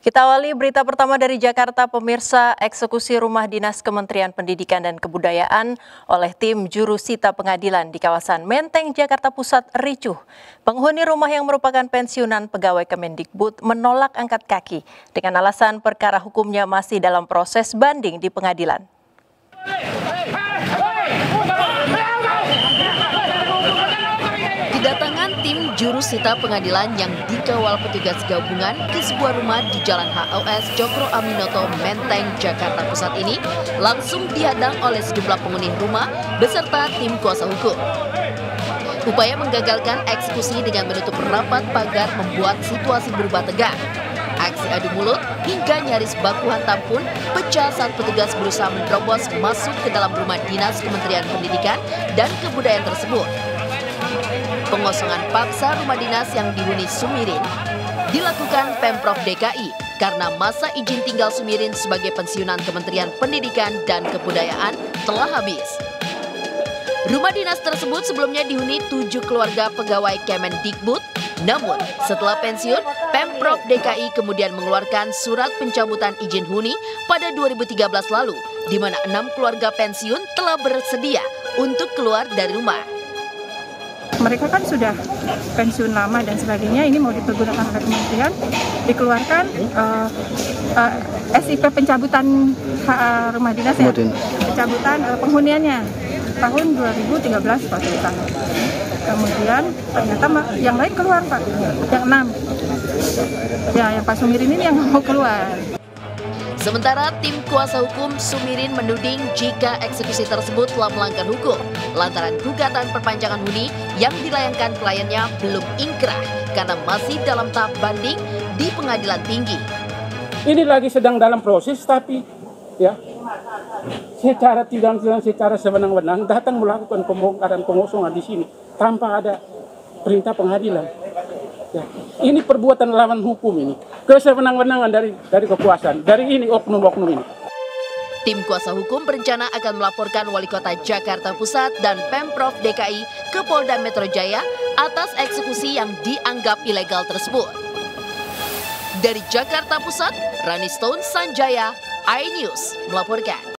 Kita awali berita pertama dari Jakarta, pemirsa. Eksekusi rumah dinas Kementerian Pendidikan dan Kebudayaan oleh tim jurusita pengadilan di kawasan Menteng, Jakarta Pusat ricuh. Penghuni rumah yang merupakan pensiunan pegawai Kemendikbud menolak angkat kaki dengan alasan perkara hukumnya masih dalam proses banding di pengadilan. Kedatangan tim jurusita pengadilan yang dikawal petugas gabungan ke sebuah rumah di Jalan HOS Cokro Aminoto, Menteng, Jakarta Pusat ini langsung dihadang oleh sejumlah penghuni rumah beserta tim kuasa hukum. Upaya menggagalkan eksekusi dengan menutup rapat pagar membuat situasi berubah tegang. Aksi adu mulut hingga nyaris baku hantam pun pecah saat petugas berusaha menerobos masuk ke dalam rumah dinas Kementerian Pendidikan dan Kebudayaan tersebut. Pengosongan paksa rumah dinas yang dihuni Sumirin dilakukan Pemprov DKI karena masa izin tinggal Sumirin sebagai pensiunan Kementerian Pendidikan dan Kebudayaan telah habis. Rumah dinas tersebut sebelumnya dihuni 7 keluarga pegawai Kemendikbud, namun setelah pensiun, Pemprov DKI kemudian mengeluarkan surat pencabutan izin huni pada 2013 lalu, di mana 6 keluarga pensiun telah bersedia untuk keluar dari rumah. Mereka kan sudah pensiun lama dan sebagainya, ini mau dipergunakan oleh kementerian, dikeluarkan SIP pencabutan rumah dinas ya, pencabutan penghuniannya tahun 2013 Pak. Kemudian ternyata yang lain keluar Pak, yang 6. Ya, yang Pak Sumirin ini yang mau keluar. Sementara tim kuasa hukum Sumirin menuding jika eksekusi tersebut telah melanggar hukum lantaran gugatan perpanjangan huni yang dilayangkan kliennya belum ingkrah karena masih dalam tahap banding di pengadilan tinggi. Ini lagi sedang dalam proses, tapi ya secara sewenang-wenang datang melakukan pembongkaran pengosongan di sini tanpa ada perintah pengadilan. Ya, ini perbuatan lawan hukum ini, kesewenang-wenangan dari kekuasaan, dari ini oknum-oknum ini. Tim kuasa hukum berencana akan melaporkan Wali Kota Jakarta Pusat dan Pemprov DKI ke Polda Metro Jaya atas eksekusi yang dianggap ilegal tersebut. Dari Jakarta Pusat, Rani Stone Sanjaya, iNews melaporkan.